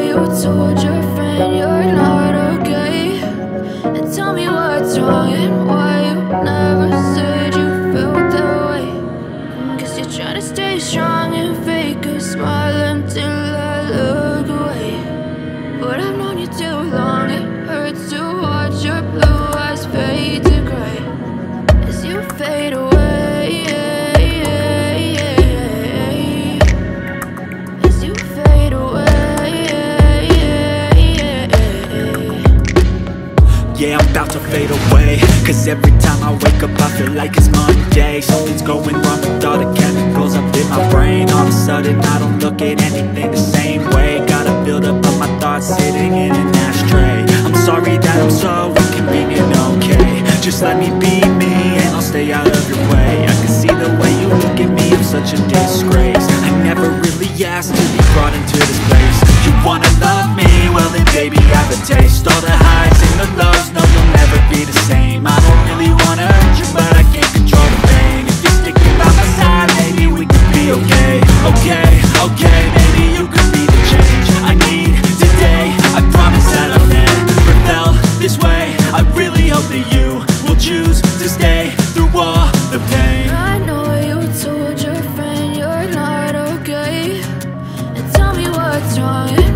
you told your friend you're not okay. And tell me what's wrong and why you never said you felt that way. Cause you're trying to stay strong and fake a smile until I look away. But I've known you too long, it hurts to watch your blue eyes fade to gray as you fade away. As you fade away. Yeah, I'm about to fade away, cause every time I wake up I feel like it's Monday. Something's going wrong with all the chemicals up in my brain. All of a sudden I don't look at anything the same way. Gotta build up of my thoughts sitting in an ashtray. I'm sorry that I'm so inconvenient, okay. Just let me be me and I'll stay out of your way. I can see the way you look at me, I'm such a disgrace. I never really asked to be brought into this place. You wanna love me? Well then baby I have a taste. All the highs and the lows, no you'll never be the same. I don't really wanna hurt you but I can't control the pain. If you're sticking by my side, maybe we could be okay. Okay, maybe you could be the change I need today. I promise that I'll never felt this way. I really hope that you will choose to stay through all the pain. I know you told your friend you're not okay. And tell me what's wrong.